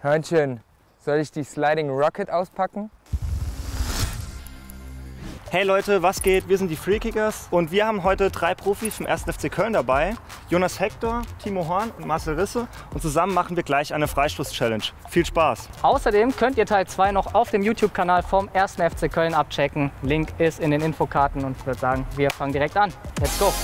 Hörnchen, soll ich die Sliding Rocket auspacken? Hey Leute, was geht? Wir sind die Freekickers und wir haben heute 3 Profis vom 1. FC Köln dabei. Jonas Hector, Timo Horn und Marcel Risse. Und zusammen machen wir gleich eine Freistoß-Challenge. Viel Spaß! Außerdem könnt ihr Teil 2 noch auf dem YouTube-Kanal vom 1. FC Köln abchecken. Link ist in den Infokarten und ich würde sagen, wir fangen direkt an. Let's go!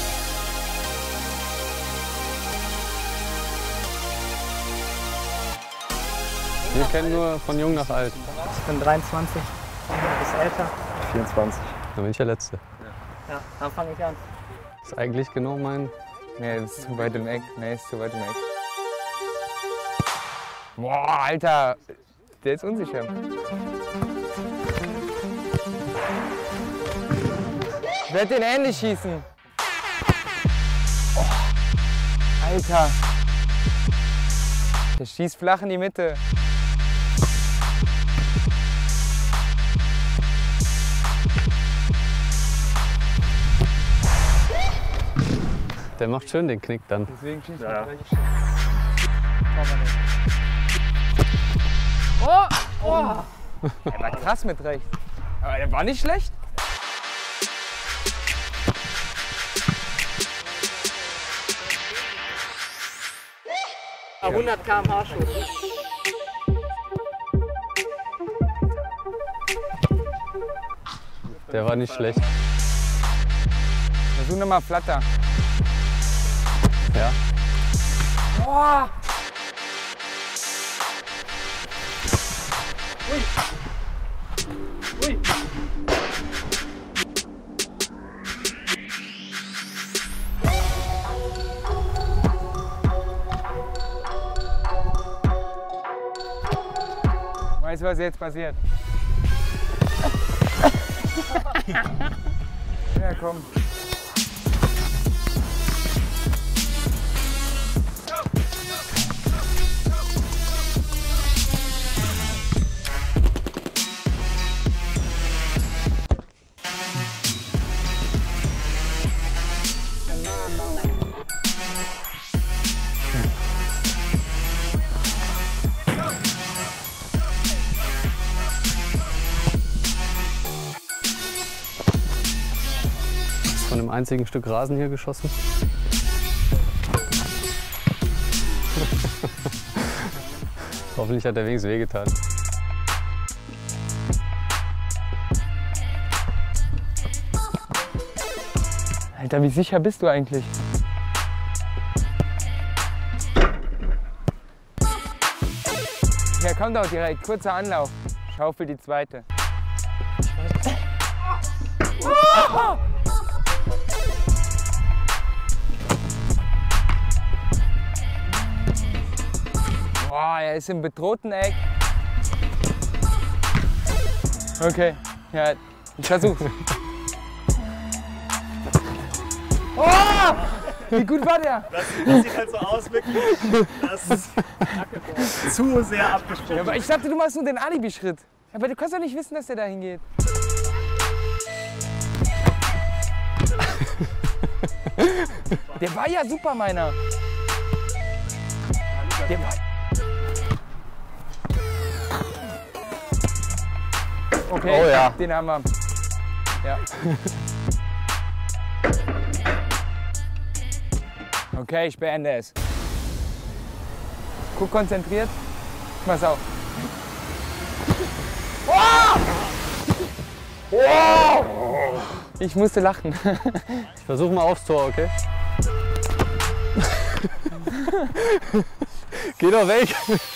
Wir kennen nur von jung nach alt. Ich bin 23, ein bisschen älter. 24. Dann bin ich der Letzte. Ja, dann fange ich an. Das ist eigentlich genau mein... Nee, das ist zu weit im Eck. Nee, ist zu weit im Eck. Boah, Alter. Der ist unsicher. Ich werde den ähnlich schießen. Oh, Alter. Der schießt flach in die Mitte. Der macht schön den Knick dann. Deswegen schießt Ja. Er war krass mit rechts. Aber der war nicht schlecht. Ja. 100 km/h Schuss. Der war nicht schlecht. Versuch nochmal Flatter. Ja. Boah! Ui. Ui. Weißt du, was jetzt passiert? Ja, komm. Von einem einzigen Stück Rasen hier geschossen. Hoffentlich hat der wenigstens wehgetan. Alter, wie sicher bist du eigentlich? Ja, kommt auch direkt. Kurzer Anlauf. Schaufel die zweite. Boah, er ist im bedrohten Eck. Okay, ja, ich versuch's. Oh! Wie gut war der? Das sieht halt so aus, wirklich. Das ist zu sehr abgesprochen. Ja, aber ich dachte, du machst nur den Alibi-Schritt. Aber du kannst doch nicht wissen, dass der da hingeht. Der war ja super, meiner. Der war... Okay, Oh ja. den haben wir. Ja. Okay, ich beende es. Guck konzentriert. Pass auf. Ich musste lachen. Ich versuche mal aufs Tor, okay? Geh doch weg!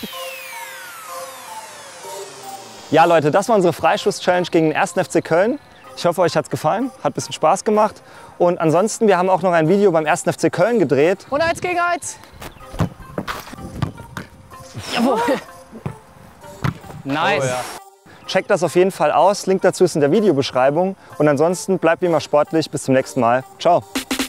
Ja Leute, das war unsere Freistoß-Challenge gegen den 1. FC Köln. Ich hoffe, euch hat es gefallen, hat ein bisschen Spaß gemacht. Und ansonsten, wir haben auch noch ein Video beim 1. FC Köln gedreht. Und 1 gegen 1. Jawohl. Nice. Oh, ja. Checkt das auf jeden Fall aus, Link dazu ist in der Videobeschreibung. Und ansonsten bleibt wie immer sportlich, bis zum nächsten Mal. Ciao.